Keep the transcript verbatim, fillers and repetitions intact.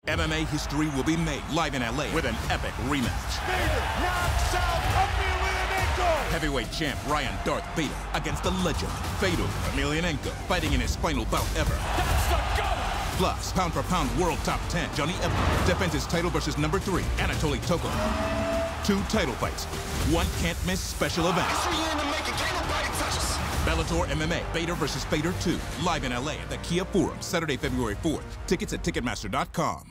M M A history will be made live in L A with an epic rematch. Fedor knocks out Emelianenko! Heavyweight champ Ryan Darth Vader against the legend Fedor Emelianenko, fighting in his final bout ever. That's the gun! Plus, pound for pound world top ten Johnny Eblen defends his title versus number three Anatoly Tokov. Two title fights, one can't miss special event. Bellator M M A, Fedor versus Fedor two, live in L A at the Kia Forum, Saturday, February fourth. Tickets at Ticketmaster dot com.